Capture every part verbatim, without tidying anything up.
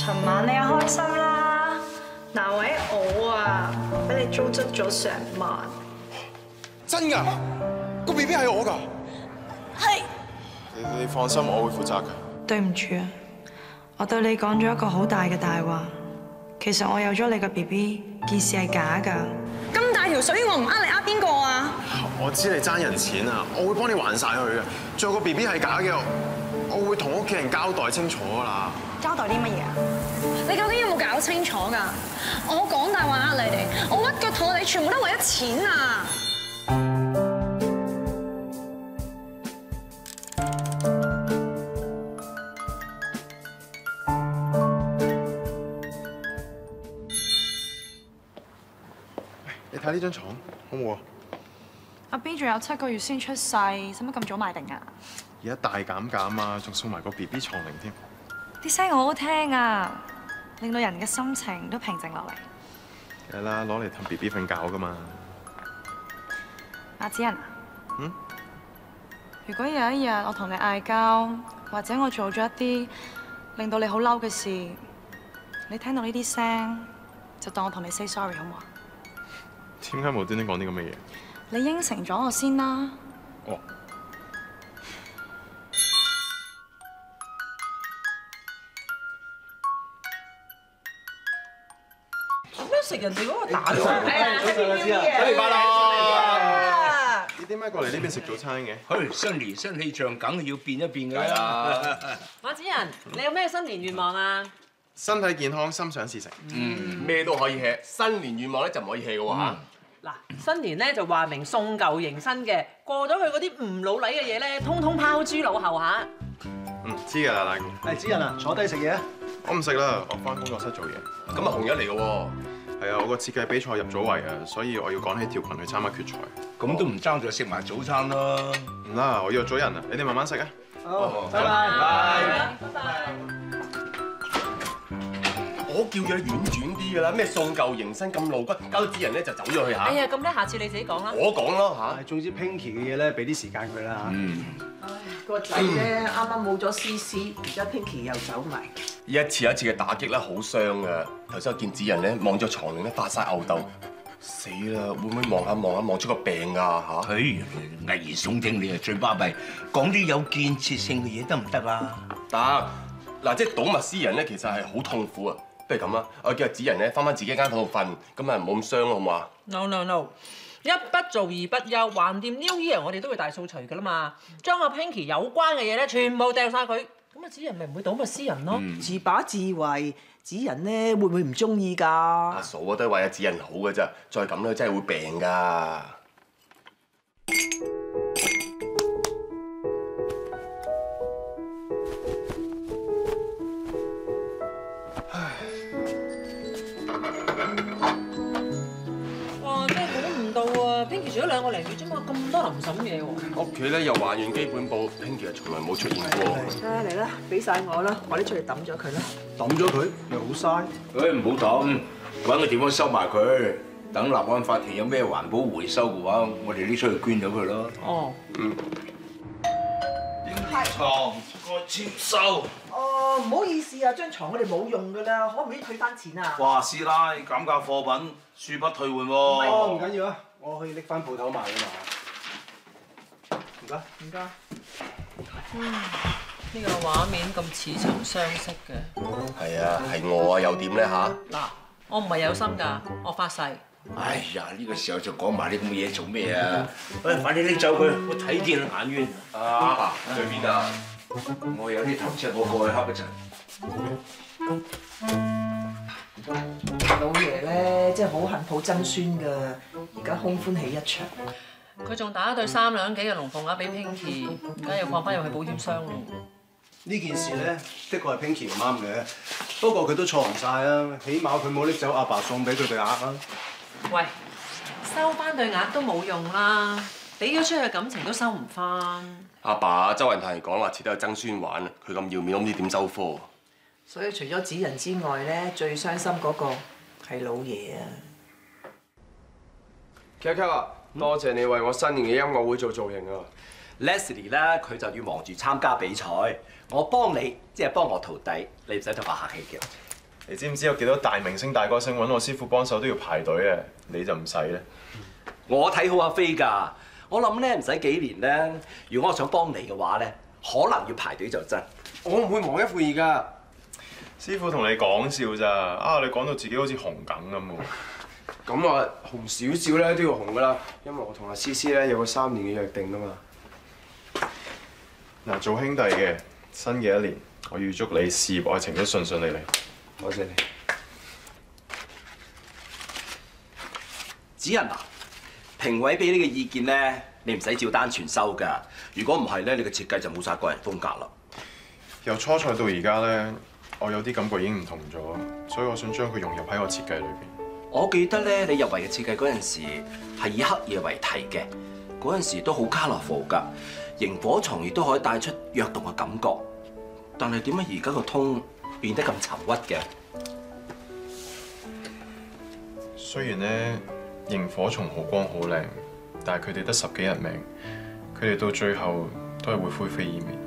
尋晚你又開心啦，嗱位我啊，俾你糟質咗成晚。 真㗎？個 B B 係我㗎？ 係。 你你放心，我會負責㗎。 對唔住啊，我對你講咗一個好大嘅大話。其實我有咗你個 B B， 件事係假㗎。咁大條水，我唔呃你呃邊個啊？ 我知你爭人錢啊，我會幫你還晒佢嘅。仲有個 B B 係假嘅，我會同屋企人交代清楚㗎啦。 交代啲乜嘢啊？你究竟有冇搞清楚㗎？我講大話呃你哋，我屈腳妥你，全部都為咗錢啊！ 你睇呢張床好唔好啊？ 阿 B 仲有七個月先出世，使乜咁早買定啊？ 而家大減價啊，仲送埋個 B B 床齡添。 啲聲好好聽啊，令到人嘅心情都平靜落嚟。 係啦，攞嚟氹 B B 瞓覺㗎嘛。 阿子仁， 嗯？ 如果有一日我同你嗌交，或者我做咗一啲令到你好嬲嘅事，你聽到呢啲聲，就當我同你 say sorry 好唔好啊？ 點解無端端講啲咁嘅嘢？ 你應承咗我先啦。 哦。 做咩食人哋嗰個蛋糕？ 係啊，新年新年快樂！ 啊！ 你點解過嚟呢邊食早餐嘅？ 去新年新氣象，梗係要變一變㗎啦！ 馬子仁，你有咩新年願望啊？ 身體健康，心想事成。 嗯，咩都可以 hea， 新年願望咧就唔可以 hea 嘅喎嚇。 嗱，新年咧就話明送舊迎新嘅，過咗去嗰啲唔老禮嘅嘢咧，通通拋諸腦後嚇。 嗯，知㗎啦，大姑。 係子仁啊，坐低食嘢啊！ 我唔食啦，我翻工作室做嘢。 咁啊紅日嚟嘅喎。 係啊，我個設計比賽入咗圍啊，所以我要趕起條裙去參加決賽。 咁都唔爭在食埋早餐啦。 唔啦，我約咗人啊，你哋慢慢食啊。 好，拜拜。 拜拜。 我叫咗你婉轉啲㗎啦，咩送舊迎新咁露骨，交啲人咧就走咗去嚇。 哎呀，咁咧下次你自己講啦。 我講咯嚇。 係，總之 Pinky 嘅嘢咧，俾啲時間佢啦嚇。 嗯。 唉，個仔咧啱啱冇咗 C C，而家 Pinky 又走埋。 一次一次嘅打擊咧，好傷㗎。頭先我見子仁咧望咗床齡咧發晒吽竇，死啦！會唔會望下望下望出個病啊嚇？ 唉，危言聳聽你係最巴閉，講啲有建設性嘅嘢得唔得啊？ 得嗱，即係睹物思人咧，其實係好痛苦啊。不如咁啦，我叫阿子仁咧翻返自己間房度瞓，咁啊唔好咁傷好唔好啊 No no no， 一不做二不休，橫掂 New Year 我哋都會大掃除㗎啦嘛，將阿 Pinky 有關嘅嘢咧全部掉晒佢，咁啊子仁咪唔會睹物思人咯。 自把自為，子仁咧會唔會唔中意㗎？ 阿嫂啊，都係為阿子仁好㗎咋，再咁咧真係會病㗎。 哇！真係估唔到啊 ，Pinky 住咗兩個零月啫嘛，咁多臨審嘢喎。 屋企咧又還原基本步 ，Pinky 係從來冇出現過。 啊嚟啦，俾晒我啦，我拎出嚟抌咗佢啦。 抌咗佢又好嘥。 誒唔好抌，揾個地方收埋佢。等立案法庭有咩環保回收嘅話，我哋拎出去捐咗佢咯。 哦。 嗯。 床該簽收。 哦，唔好意思啊，張床我哋冇用㗎啦，可唔可以退翻錢啊？ 哇！師奶減價貨品，恕不退換喎。 哦，唔緊要啊，我可以拎翻鋪頭賣㗎嘛。唔該。 唔該。 嗯，呢個畫面咁似曾相識嘅。 係啊，係我啊，又點咧嚇？ 嗱，我唔係有心㗎，我發誓。 哎呀，呢個時候就講埋啲咁嘅嘢做咩啊？喂，快啲拎走佢，我睇見眼冤。 阿爸去邊啊？ 我有啲頭先我過去恰一陣。 老爺咧真係好恨抱曾孫㗎，而家空歡喜一場。 佢仲打一對三兩幾嘅龍鳳鴨俾 Pinky，而家又放翻入去保險箱喎。 呢件事咧，的確係 Pinky 唔啱嘅，不過佢都錯唔晒啊，起碼佢冇拎走阿爸送俾佢對鴨啊。 喂，收翻對鴨都冇用啦，俾咗出去嘅感情都收唔翻。 阿爸周雲同人講話，遲啲有曾孫玩，佢咁要面，我唔知點收科。 所以除咗子仁之外咧，最傷心嗰個係老爺啊。 Kaka 啊，多謝你為我新年嘅音樂會做造型啊 ！Leslie 咧，佢就要忙住參加比賽，我幫你，即係幫我徒弟，你唔使同我客氣嘅。 你知唔知有幾多大明星、大歌星揾我師傅幫手都要排隊啊？你就唔使咧。 我睇好阿飛㗎，我諗咧唔使幾年咧，如果我想幫你嘅話咧，可能要排隊就真。 我唔會忘一悔二㗎。 師傅同你講笑咋？啊，你講到自己好似紅梗咁喎。 咁啊，紅少少咧都要紅㗎啦，因為我同阿思思咧有個三年嘅約定㗎嘛。 嗱，做兄弟嘅新嘅一年，我預祝你事業愛情都順順利利。 多謝你。 子仁啊，評委俾呢個意見咧，你唔使照單全收㗎。如果唔係咧，你嘅設計就冇晒個人風格啦。 由初賽到而家咧，我有啲感覺已經唔同咗，所以我想將佢融入喺我設計裏邊。 我記得咧，你入圍嘅設計嗰陣時係以黑夜為題嘅，嗰陣時都好 colourful 㗎，螢火蟲亦都可以帶出躍動嘅感覺。但係點解而家個通變得咁沉鬱嘅？ 雖然咧螢火蟲好光好靚，但係佢哋得十幾日命，佢哋到最後都係會灰飛煙滅。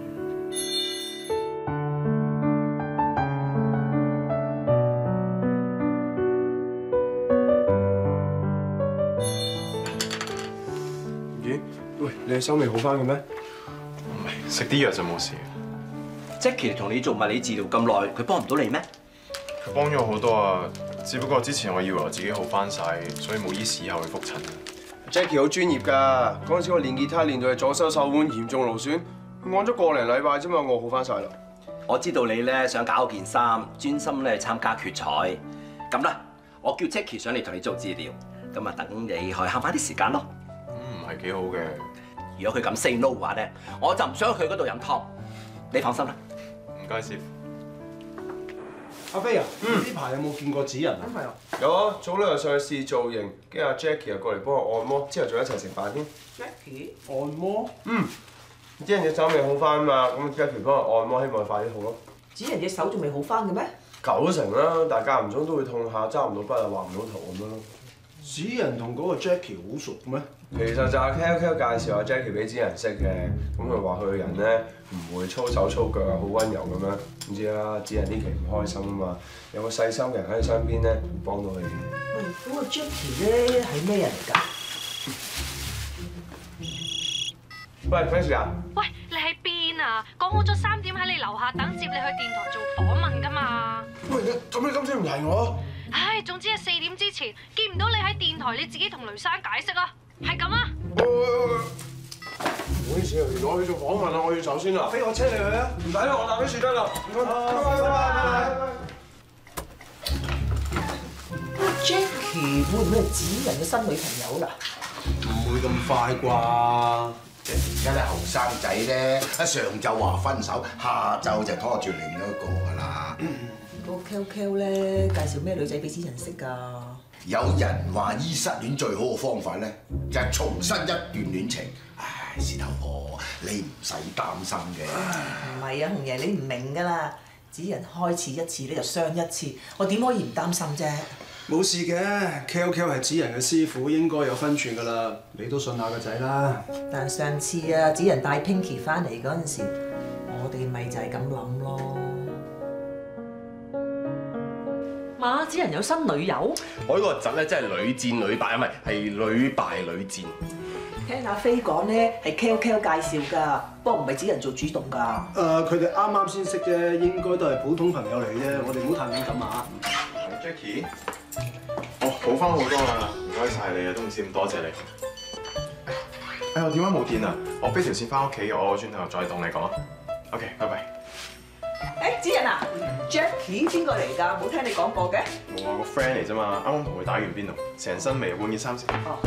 咦？喂，你嘅手未好翻嘅咩？ 唔係，食啲藥就冇事。 Jackie 同你做物理治療咁耐，佢幫唔到你咩？ 佢幫咗我好多啊，只不過之前我以為我自己好翻晒，所以冇醫事以後去復診。 Jackie 好專業㗎，嗰陣時我練吉他練到係左手手腕嚴重勞損，按咗個零禮拜啫嘛，我好翻晒啦。 我知道你咧想搞件衫，專心咧參加決賽。咁啦，我叫 Jackie 上嚟同你做治療，咁啊等你可以慳翻啲時間咯。 咁唔係幾好嘅。 如果佢咁 say no 嘅話咧，我就唔想去嗰度飲湯。你放心啦。 唔該，師傅。 阿飛啊，呢排有冇見過子仁啊？ 係啊。 有啊，早兩日上去試造型，跟住阿 Jackie 又過嚟幫我按摩，之後仲一齊食飯添。 Jackie 按摩？ 嗯。子仁隻手未好翻嘛，咁 Jackie 幫我按摩，希望佢快啲好咯。 子仁隻手仲未好翻嘅咩？ 九成啦，但係間唔中都會痛下，揸唔到筆啊，畫唔到圖咁樣咯。 子仁同嗰個 Jackie 好熟咩？ 其實就係 K K 介紹阿 Jackie 俾子仁識嘅，咁佢話佢個人咧唔會粗手粗腳啊，好温柔咁樣。唔知啦，子仁呢期唔開心啊嘛，有個細心嘅人喺佢身邊咧，會幫到佢嘅。 喂，嗰個 Jackie 咧係咩人嚟㗎？ 喂 ，Francis 啊！ 喂，你喺邊啊？講好咗三點喺你樓下等接你去電台做訪問㗎嘛？ 喂，咁你今朝唔提我？ 唉，總之係四點之前見唔到你喺電台，你自己同雷生解釋啊，係咁啊！ 唔好意思啊，原來我要做訪問啦，我要走先啦。飛，我車你去啊！唔使啦，我搭啲樹得啦。拜拜拜拜。 Jackie 會唔會係子仁嘅新女朋友啦？ 唔會咁快啩？ 而家啲後生仔咧，一上晝話分手，下晝就拖住另一個㗎啦。 嗰個 Q Q 咧介紹咩女仔俾子仁識㗎？ 有人話醫失戀最好嘅方法咧，就係重新一段戀情。唉，事頭婆，你唔使擔心嘅。 唔係啊，紅爺你唔明㗎啦。子仁開始一次咧就傷一次，我點可以唔擔心啫？ 冇事嘅 ，K Q 係子仁嘅師傅，應該有分寸㗎啦。你都信下個仔啦。 但上次啊，子仁帶 Pinky 翻嚟嗰陣時，我哋咪就係咁諗咯。馬子仁有新女友？ 我呢個侄咧真係屢戰屢敗，唔係係屢敗屢戰。 聽阿飛講咧係 K Q 介紹㗎，不過唔係子仁做主動㗎。 誒，佢哋啱啱先識啫，應該都係普通朋友嚟啫，我哋唔好太敏感啊。 Jackie， 哦，好翻好多啦，唔該晒你啊，都唔知咁多謝你。哎，我電話冇電啊，我飛條線翻屋企，我轉頭再同你講。OK， 拜拜。 誒，子仁啊 ，Jackie 邊個嚟㗎？冇聽你講過嘅。 冇啊，個 friend 嚟啫嘛，啱啱同佢打完邊度，成身味，換件衫先。 哦。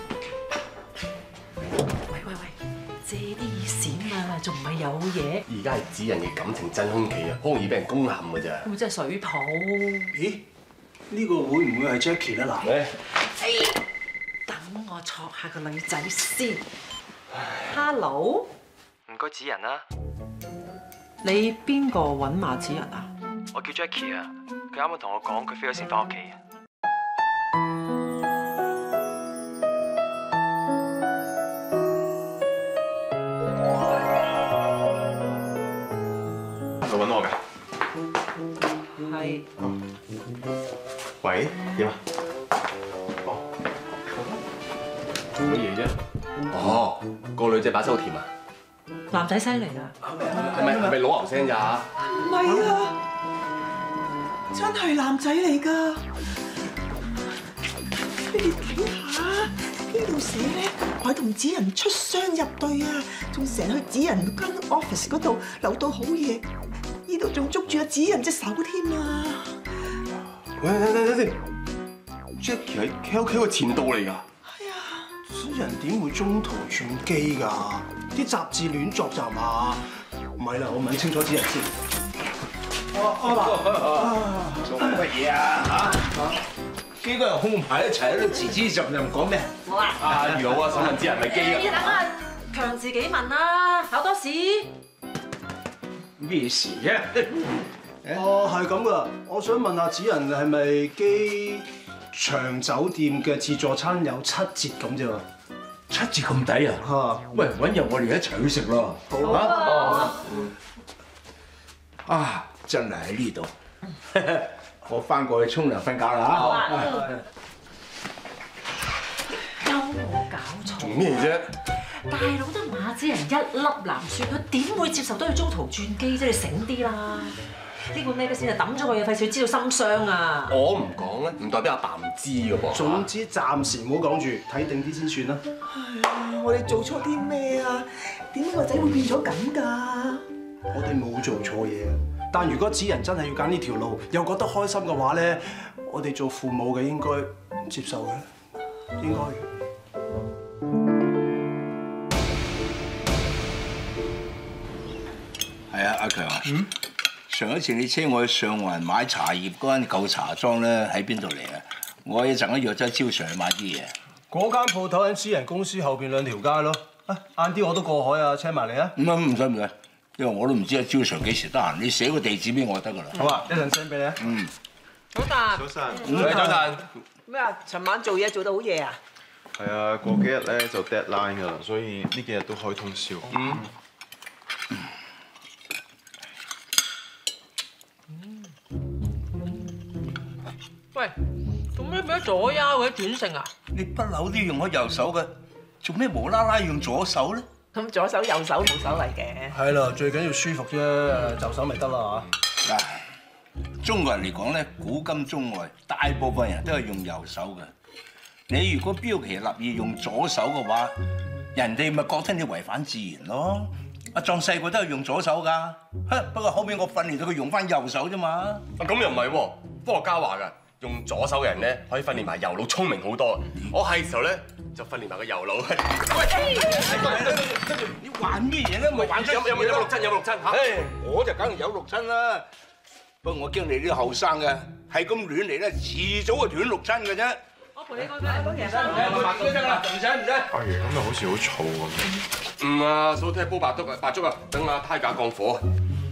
喂喂喂，借啲意閃啊，仲唔係有嘢？ 而家係子仁嘅感情真空期啊，好容易俾人攻陷㗎咋。 會唔會真係水泡？ 咦？呢個會唔會係 Jackie 咧？嗱， 等我戳下個女仔先。Hello， 唔該子仁啊， 你邊個揾馬子仁啊？ 我叫 Jackie 啊，佢啱啱同我講佢飛咗先翻屋企啊。 佢揾我㗎？ 係係。 喂，點啊？ 做乜嘢啫？哦，個女仔把聲好甜啊！ 男仔聲嚟㗎。 係咪係咪老牛聲咋？ 唔係啊，真係男仔嚟㗎。你哋睇下，呢度寫咧，我同子仁出雙入對啊，仲成日去子仁間 office 嗰度留到好夜，呢度仲捉住阿子仁隻手添啊！ 喂，睇睇睇先 ，Jackie 喺 K O K 個前度嚟㗎。 啲人點會中途轉機㗎？啲雜誌亂作雜嘛？唔係啦，我問清楚啲人先。 阿爸，做乜嘢啊？嚇！幾個人空排一齊喺度吱吱喳喳講咩？ 冇啊！ 阿余老啊，想問啲人係機㗎。 你等阿強自己問啦，考多試。 咩事啫？ 哦，係咁㗎。我想問下子仁係咪機場酒店嘅自助餐有七折咁啫喎？ 七折咁抵啊！嚇！喂，揾日我哋一齊去食咯。好啊！啊，真係喺呢度。我翻過去沖涼瞓覺啦嚇。好啊。 有冇搞錯？ 做咩啫？ 大佬得馬子仁一粒藍雪，佢點會接受到佢中途轉機啫？你醒啲啦！呢個咩嘅先啊？抌咗個嘢，費事知道心傷啊！ 我唔講咧，唔代表阿爸唔知嘅噃。 總之暫時唔好講住，睇定啲先算啦。 唉，我哋做錯啲咩啊？點解個仔會變咗咁㗎？ 我哋冇做錯嘢啊！但如果子仁真係要揀呢條路，又覺得開心嘅話咧，我哋做父母嘅應該接受嘅，應該嘅。 係啊，阿強啊。嗯。上一次你車我去上環買茶葉嗰間舊茶莊咧，喺邊度嚟啊？我一陣間約咗招 Sir 去買啲嘢。 嗰間鋪頭喺私人公司後邊兩條街咯。啊，晏啲我都過海啊，車埋你啊！ 唔唔使唔使，因為我都唔知阿招 Sir 幾時得閒，你寫個地址俾我就得噶啦。 好啊，一陣 send 俾你啊。 嗯。 早晨。 早晨。 喂，早晨。 咩啊？尋晚做嘢做到好夜啊？ 係啊，過幾日咧就 deadline 㗎啦，所以呢幾日都開通宵。嗯。 喂，做咩變咗左腰嘅轉性啊？ 你不嬲都用開右手嘅，做咩無啦啦用左手咧？ 咁左手右手冇所謂嘅。 係啦，最緊要舒服啫，就手咪得啦嚇。 嗱，中國人嚟講咧，古今中外大部分人都係用右手嘅。你如果標奇立異用左手嘅話，人哋咪覺得你違反自然咯。阿壯細個都係用左手㗎，不過後面我訓練到佢用翻右手啫嘛。 啊，咁又唔係喎，科學家話㗎。用左手嘅人咧，可以訓練埋右腦聰明好多。我係時候咧，就訓練埋個右腦。喂， 你玩咩嘢咧？咪玩出有有冇有冇六親？有冇六親嚇？ 我就梗係有六親啦。不過我驚你啲後生嘅係咁亂嚟咧，遲早就斷六親嘅啫。 我陪你講真，當然係。白粥得啦，唔使唔使。 阿爺今日好似好嘈咁。 唔啊，嫂聽煲白粥啊，白粥啊，等阿胎架降火。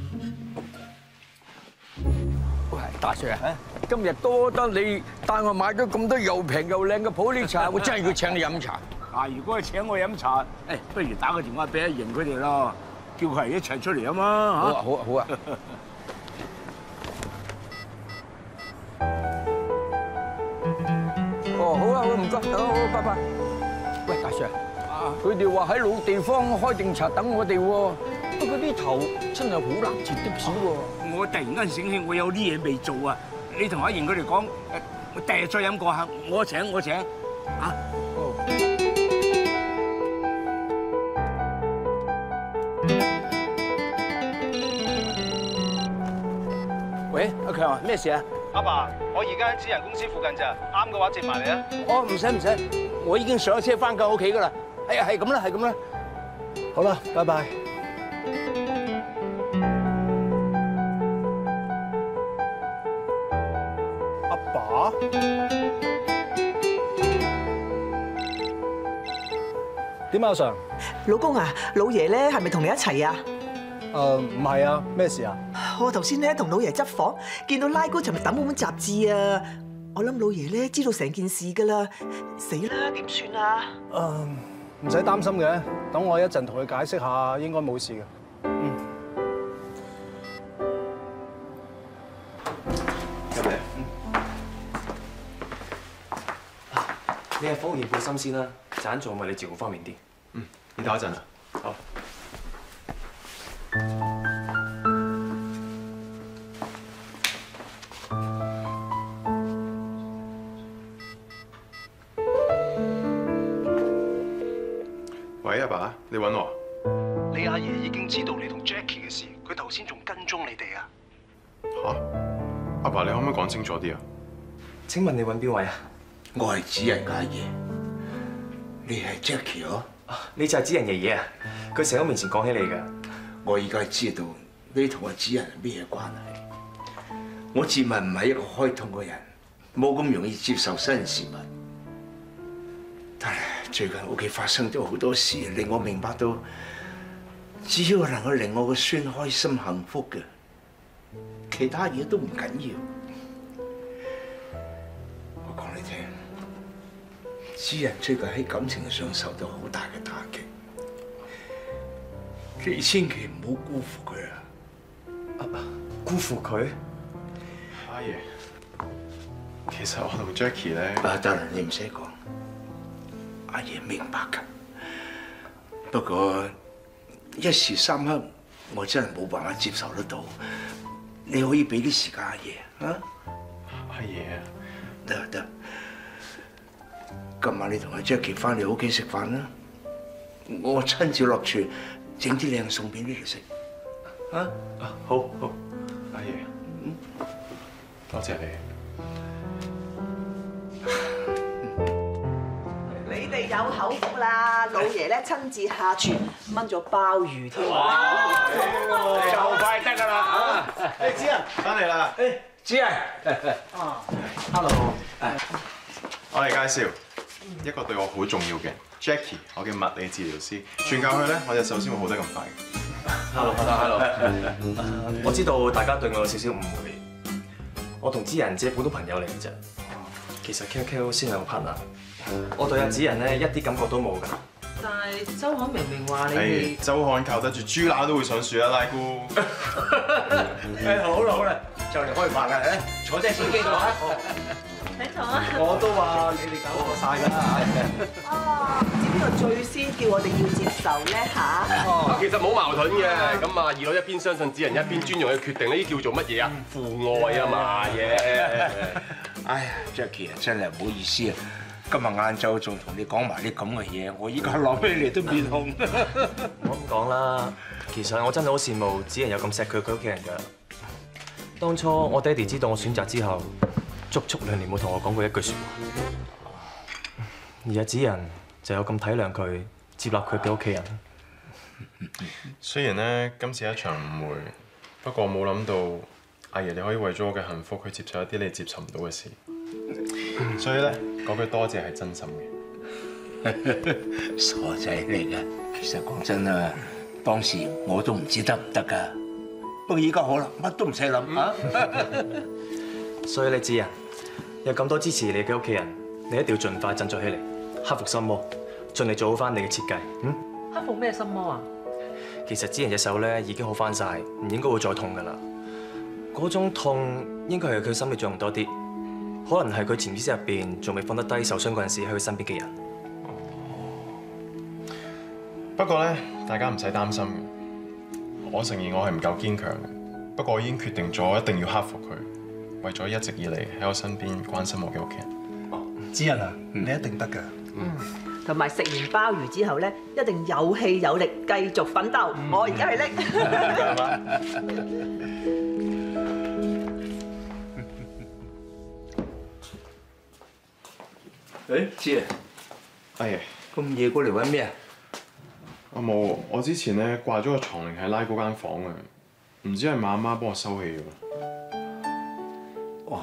大 Sir 啊，今日多得你帶我買咗咁多又平又靚嘅普洱茶，我真係要請你飲茶。啊，如果係請我飲茶，誒，不如打個電話俾阿瑩佢哋咯，叫佢哋一齊出嚟啊嘛。好啊，好啊，好啊。哦，好啊，好，唔該，好，好，拜拜。喂，大 Sir，佢哋話喺老地方開定茶等我哋喎。不過啲頭真係好難接的士喎！我突然間醒起，我有啲嘢未做啊！你同阿瑩佢哋講，誒，我第日再飲過下，我請我請，啊！哦。喂，阿強啊，咩事啊？ 阿爸，我而家喺私人公司附近咋，啱嘅話接埋你啊！ 哦，唔使唔使，我已經上車翻緊屋企噶啦。係啊，係咁啦，係咁啦。 好啦，拜拜。爸，點啊，阿 Sir？ 老公啊，老爺咧係咪同你一齊啊？ 誒，唔係啊，咩事啊？ 我頭先咧同老爺執房，見到拉姑尋日抌嗰本雜誌啊，我諗老爺咧知道成件事噶啦，死啦，點算啊？ 誒，唔使擔心嘅，等我一陣同佢解釋下，應該冇事嘅。嗯。 你係服務業嘅心先啦，揀做咪你照顧方便啲。 嗯，你等一陣啊。 好。 喂，阿爸，你揾我？ 你阿爺已經知道你同 Jackie 嘅事，佢頭先仲跟蹤你哋啊！ 嚇？阿爸，你可唔可以講清楚啲啊？ 請問你揾邊位啊？ 我係子仁嘅阿爺，你係 Jackie 哦？ 你就係子仁爺爺啊！佢成日喺我面前講起你㗎。 我而家知道你同阿子仁係咩關係。我自問唔係一個開通嘅人，冇咁容易接受新事物。但係最近屋企發生咗好多事，令我明白到，只要能夠令我個孫開心幸福嘅，其他嘢都唔緊要。我講你聽，子仁最近喺感情上受到好大嘅打擊，你千祈唔好辜負佢啊！ 辜負佢？ 阿爺，其實我同 Jackie 咧…… 啊，得啦，你唔使講，阿爺明白㗎。不過一時三刻，我真係冇辦法接受得到。你可以俾啲時間阿爺啊？ 阿爺啊， 得得，今晚你同阿 Jackie 翻嚟屋企食飯啦，我親自落廚整啲靚餸俾你哋食。啊啊，好好，阿爺，嗯，多謝你。 你哋有口福啦，老爺咧親自下廚炆咗鮑魚添。 哇！就快得㗎啦啊！ 誒，子仁翻嚟啦。 誒，子仁。 啊 ，Hello。我嚟介紹一個對我好重要嘅 Jackie， 我嘅物理治療師。傳教佢咧，我隻手先會好得咁快。 Hello，hello，hello。我知道大家對我有少少誤會，我同子仁只係普通朋友嚟嘅啫。其實 K K 先係我 partner。我對阿子仁咧一啲感覺都冇㗎。 但係周刊明明話你係周刊靠得住，豬乸都會上樹啊，拉姑。 誒好啦好啦，就嚟開飯啦，誒坐低先機度啊！ 你坐啊！ 我都話你哋搞錯晒㗎啦。 哦，唔知邊個最先叫我哋要接受咧嚇？ 其實冇矛盾嘅，咁啊二佬一邊相信子仁，一邊尊重佢決定，呢啲叫做乜嘢啊？父愛啊嘛嘢。 哎呀 ，Jackie 啊，真係唔好意思啊！今日晏晝仲同你講埋啲咁嘅嘢，我依家諗起嚟都面紅。 唔好咁講啦，其實我真係好羨慕子仁有咁錫佢佢屋企人㗎。當初我爹哋知道我選擇之後，足足兩年冇同我講過一句説話。而家子仁就有咁體諒佢，接納佢嘅屋企人。 雖然咧今次一場誤會，不過我冇諗到阿爺你可以為咗我嘅幸福去接受一啲你接受唔到嘅事。所以咧，嗰句多謝係真心嘅。傻仔嚟嘅，其實講真啊，當時我都唔知得唔得㗎。不過依家好啦，乜都唔使諗啊。 所以你子仁有咁多支持你嘅屋企人，你一定要盡快振作起嚟，克服心魔，盡力做好翻你嘅設計。嗯？ 克服咩心魔啊？ 其實子仁隻手咧已經好翻晒，唔應該會再痛㗎啦。嗰種痛應該係佢心理作用多啲。可能係佢潛意識入邊仲未放得低受傷嗰陣時喺佢身邊嘅人。 不過咧，大家唔使擔心嘅。我承認我係唔夠堅強嘅，不過我已經決定咗一定要克服佢，為咗一直以嚟喺我身邊關心我嘅屋企人。 子仁啊，你一定得㗎。 嗯。同埋食完鮑魚之後咧，一定有氣有力繼續奮鬥。我而家去拎。 誒，子仁， 阿爺， 咁夜過嚟揾咩啊？ 阿冇，我之前咧掛咗個床鈴喺拉嗰間房啊，唔知係咪阿媽幫我收起咗。 哦，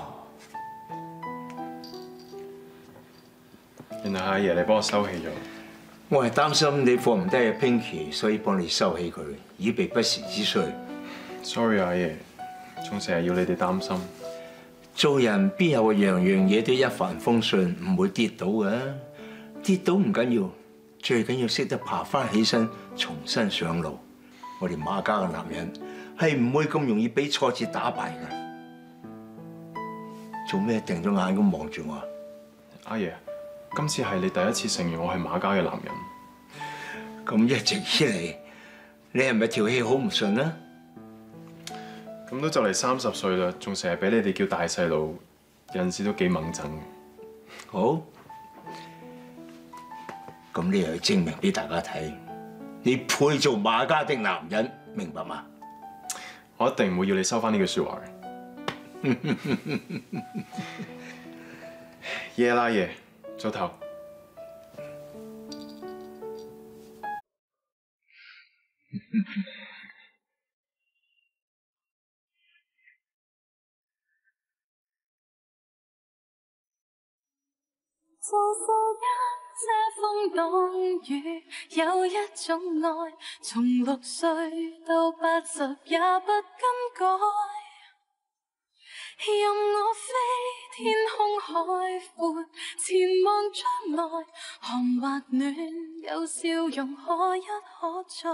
原來係阿爺你幫我收起咗。 我係擔心你放唔低阿 Pinky， 所以幫你收起佢，以備不時之需。 Sorry， 阿爺，仲成日要你哋擔心。 做人邊有樣樣嘢都一帆風順，唔會跌倒嘅。跌倒唔緊要，最緊要識得爬翻起身，重新上路。我哋馬家嘅男人係唔會咁容易俾挫折打敗嘅。做咩定咗眼咁望住我？ 阿爺， 今次係你第一次承認我係馬家嘅男人。 咁一直以嚟，你係咪條氣好唔順啊？ 咁都就嚟三十歲啦，仲成日俾你哋叫大細佬，有陣時都幾掹憎嘅。 好，咁你又要證明俾大家睇，你配做馬家的男人，明白嗎？ 我一定唔會要你收翻呢句説話嘅。夜啦夜，早唞。 就是一遮風擋雨，有一種愛，從六歲到八十也不更改。任我飛天空海闊，前望將來，寒或暖，有笑容可一可再。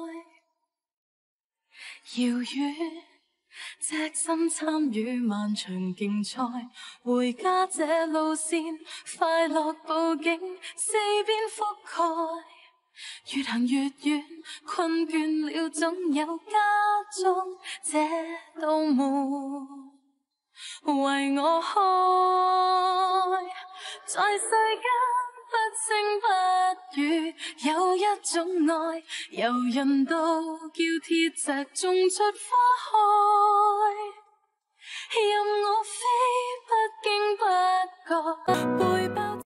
遙遠隻心參與漫長競賽，回家這路線，快樂佈景四邊覆蓋。越行越遠，困倦了總有家中這道門為我開。在世間不聲不語，有一種愛，柔潤到叫鐵石種出花開。